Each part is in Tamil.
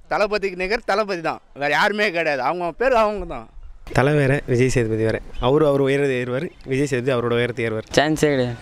தளபதிக்கு நிகர் தளபதி தான், வேறு யாருமே கிடையாது. அவங்க பேர் அவங்க தான். தலை வேறு, விஜய் சேதுபதி வேறு. அவர் உயரத்தை ஏறுவார், விஜய் சேதுபதி அவரோட உயரத்தை ஏறுவார். சான்ஸே கிடையாது.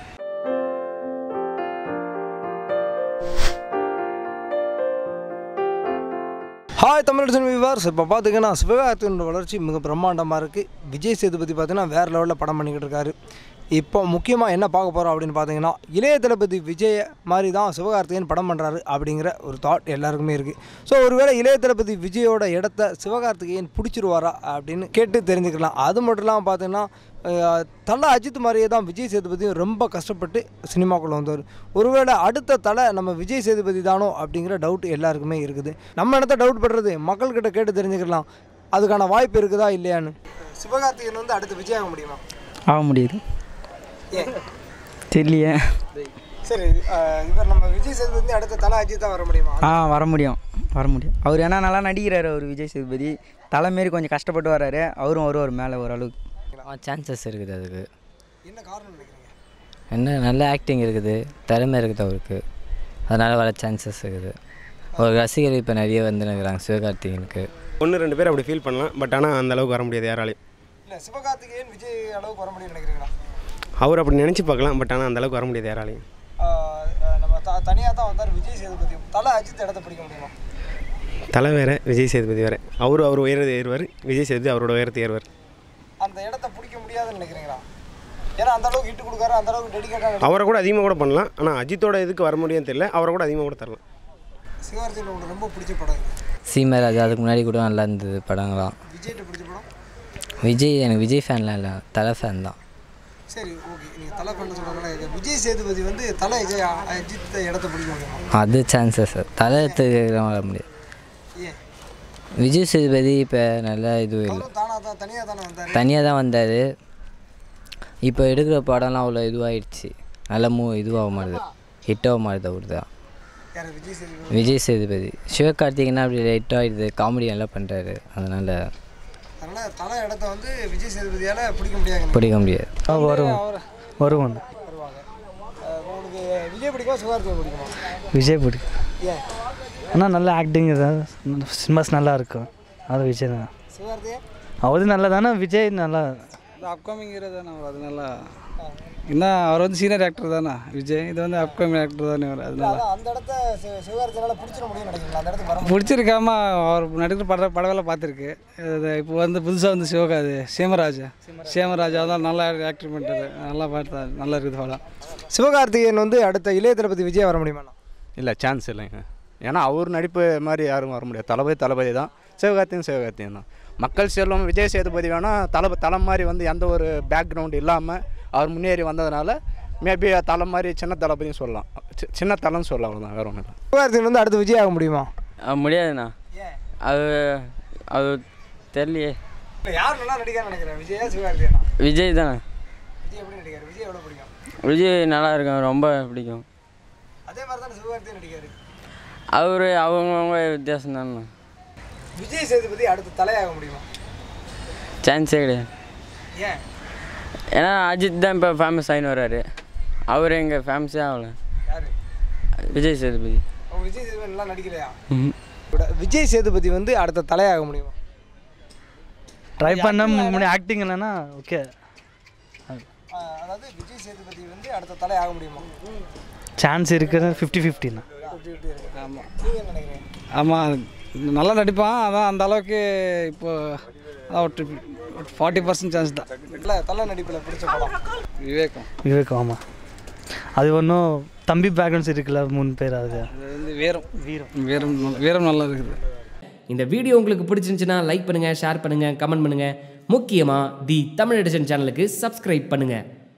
ஹாய் தமிழ் வியூவர்ஸ், இப்போ பார்த்தீங்கன்னா சிவகார்த்திகேயனோட வளர்ச்சி மிக பிரம்மாண்டமாக இருக்குது. விஜய் சேதுபதி பார்த்தீங்கன்னா வேறு லெவலில் படம் பண்ணிக்கிட்டு இருக்காரு. இப்போ முக்கியமாக என்ன பார்க்க போகிறோம் அப்படின்னு பார்த்தீங்கன்னா, இளைய தளபதி விஜய் மாதிரி தான் சிவகார்த்திகேயன் படம் பண்ணுறாரு அப்படிங்கிற ஒரு தாட் எல்லாருக்குமே இருக்குது. ஸோ ஒருவேளை இளைய தளபதி விஜயோட இடத்த சிவகார்த்திகேயன் பிடிச்சிருவாரா அப்படின்னு கேட்டு தெரிஞ்சுக்கலாம். அது மட்டும் இல்லாமல் பார்த்தீங்கன்னா, தலை அஜித் மாதிரியே தான் விஜய் சேதுபதியும் ரொம்ப கஷ்டப்பட்டு சினிமாக்குள்ளே வந்தார். ஒருவேளை அடுத்த தலை நம்ம விஜய் சேதுபதி தானோ அப்படிங்கிற டவுட் எல்லாருக்குமே இருக்குது. நம்ம இடத்த டவுட் படுறது மக்கள்கிட்ட கேட்டு தெரிஞ்சுக்கலாம். அதுக்கான வாய்ப்பு இருக்குதா இல்லையான்னு. சிவகார்த்திகேயன் வந்து அடுத்து விஜய் ஆக முடியுமா? ஆக முடியுது. தெரியலையே. சரி, இவர் நம்ம விஜய் சேதுபதி அடுத்த தலை அஜித் தான் வர முடியுமா? வர முடியும். அவர் ஏன்னா நல்லா நடிக்கிறாரு. அவர் விஜய் சேதுபதி தலைமாரி கொஞ்சம் கஷ்டப்பட்டு வர்றாரு. அவரும் வருவார் மேலே ஓரளவுக்கு. சான்சஸ் இருக்குது. அதுக்கு என்ன காரணம் நினைக்கிறீங்க? என்ன நல்ல ஆக்டிங் இருக்குது, திறமை இருக்குது அவருக்கு, அதனால் வர சான்சஸ் இருக்குது. ஒரு ரசிகர் இப்போ நிறைய வந்துருக்கிறாங்க சிவகார்த்திகேயனுக்கு. 1-2 பேர் அப்படி ஃபீல் பண்ணலாம், பட் ஆனால் அந்த அளவுக்கு வர முடியாது யாராலையும். இல்லை, சிவகார்த்திகேயன் விஜய் அளவுக்கு வர முடியும்னு நினைக்கிறீங்களா? அவர் அப்படி நினச்சி பார்க்கலாம், பட் ஆனால் அந்த அளவுக்கு வர முடியாது யாராலையும். நம்ம தனியாக தான் வந்தார் விஜய் சேதுபதி. தலை அஜித் இடத்த பிடிக்க முடியுமா? தலை வேறு, விஜய் சேதுபதி வேறு. அவர் உயரத்தை ஏறுவார், விஜய் சேதுபதி அவரோட உயரத்தை ஏறுவார். அந்த இடத்த பிடிக்க முடியாதுன்னு நினைக்கிறீங்களா? ஏன்னா அந்த அளவுக்கு ஹிட் கொடுக்காரு, அந்த அளவுக்கு டெடிகேட்டாக. அவரை கூட அதிகமாக கூட பண்ணலாம், ஆனால் அஜித்தோட இதுக்கு வர முடியும்னு தெரியல. அவரை கூட அதிகமாக கூட தரலாம். சிவகார்த்திகேயன் உங்களுக்கு ரொம்ப பிடிச்ச படம்? சீமராஜ் அதுக்கு முன்னாடி கூட நல்லா இருந்தது படங்கள்லாம். விஜய்கிட்ட பிடிச்ச படம்? விஜய் எனக்கு விஜய் ஃபேன்லாம் இல்லை, தலை ஃபேன் தான். சரி, ஓகே. நீங்கள் தலை ஃபேன் சொல்கிறாங்க. விஜய் சேதுபதி வந்து தலை விஜய் அஜித் இடத்த பிடிக்க முடியுமா? அது சான்சஸ் தலை எடுத்துக்கிற வர முடியாது. ஏன்? விஜய் சேதுபதி இப்போ நல்லா இதுவும் இல்லை, தனியாக தான் வந்தார். இப்போ எடுக்கிற படம்லாம் அவ்வளோ இதுவாகிடுச்சு, நல்ல இதுவாக மாறுது, ஹிட்டாக மாறுது. அவர் தான் விஜய் சேதுபதி. சிவகார்த்திகேயன் அப்படி லைட்டாகிடுது, காமெடி நல்லா பண்ணுறாரு. அதனால் தலை இடத்த வந்து விஜய் சேதுபதியால் பிடிக்க முடியாது. வருவாங்க. உங்களுக்கு விஜய் பிடிக்குமா சிவகார்த்திகேயன் பிடிக்குமா? விஜய் பிடிக்கும். ஏன்? ஆனால் நல்ல ஆக்டிங் சினிமாஸ் நல்லா இருக்கும். அது விஜய் தான். சிவகார்த்திகேயன் அவரு நல்லா தானே, விஜய் நல்லா அப்கமிங் ஹீரோ தானே அவர். அது நல்லா என்ன, அவர் வந்து சீனியர் ஆக்டர் தானே விஜய், இது வந்து அப்கமிங் ஆக்டர் தானே அவர். அதனால அந்த இடத்த சிவகார்த்திகேயனால பிடிச்சிட முடியும்னு நினைக்கிறீங்களா? அந்த இடத்துக்கு பிடிச்சிருக்காம அவர் நடிக்கிற படவேலை பார்த்துருக்கு. இப்போ வந்து புதுசாக வந்து சேமராஜா தான் நல்லா ஆக்டிங் பண்ணுறாரு, நல்லா பார்த்தாரு, நல்லா இருக்குது படம். சிவகார்த்திகேயன் வந்து அடுத்த இளைய தளபதி விஜய் வர முடியுமா? இல்லை, சான்ஸ் இல்லைங்க. ஏன்னா அவர் நடிப்பு மாதிரி யாரும் வர முடியாது. தளபதி தான், சிவகார்த்திகேயன் தான். மக்கள் செல்வம் விஜய் சேதுபதி வேணால் தலை மாதிரி வந்து எந்த ஒரு பேக்ரவுண்டு இல்லாமல் அவர் முன்னேறி வந்ததுனால மேபி தலை மாதிரி சின்ன தளபதியும் சொல்லலாம், சின்ன தலைன்னு சொல்லலாம். அவ்வளோதான், வேறு ஒன்றும் இல்லை. சிவகார்த்திகேயன் வந்து அடுத்து விஜய் ஆக முடியுமா? முடியாதுண்ணா. அது தெரியலையே. யார் நல்லா நடிக்க நினைக்கிறேன், விஜயா சிவகார்த்திகேயனா? விஜய் தானே. விஜய் எப்படி நடிக்காரு? விஜய் எவ்வளோ பிடிக்கும்? விஜய் நல்லா இருக்கும், ரொம்ப பிடிக்கும். அதே மாதிரி தானே சிவகார்த்திகேயன் நடிக்காரு. அவங்கவுங்க வித்தியாசம் தானே. விஜய் சேதுபதி அடுத்து தலையாக முடியுமா? சான்ஸே கிடையாது. ஏன்? ஏன்னா அஜித் தான் இப்போ ஃபேமஸ் ஆகின்னு வர்றாரு. அவர் எங்கே ஃபேமஸே ஆகலை. யார்? விஜய் சேதுபதி. விஜய் சேதுபதி நல்லா நடிக்கலையா? விஜய் சேதுபதி வந்து அடுத்த தலையாக முடியுமா? ட்ரை பண்ண ஆக்டிங் இல்லைன்னா ஓகே. அதாவது விஜய் சேதுபதி வந்து அடுத்த தலையாக முடியுமா? சான்ஸ் இருக்குது, 50-50. ஆமாம். நீங்கள் என்ன நினைக்கிறீங்க? ஆமாம், நல்லா நடிப்பான். அதான் அந்த அளவுக்கு இப்போ ஒரு 40% சான்ஸ் தான். இல்லை, தலை நடிப்பில் பிடிச்ச படம் விவேகம். ஆமாம், அது ஒன்றும் தம்பி பேக்ரவுண்ட்ஸ் இருக்குல்ல, 3 பேர். அது வந்து வீரம் நல்லா இருக்குது. இந்த வீடியோ உங்களுக்கு பிடிச்சிருந்துச்சுன்னா லைக் பண்ணுங்கள், ஷேர் பண்ணுங்கள், கமெண்ட் பண்ணுங்கள். முக்கியமாக தி தமிழ் எடிஷன் சேனலுக்கு சப்ஸ்கிரைப் பண்ணுங்கள்.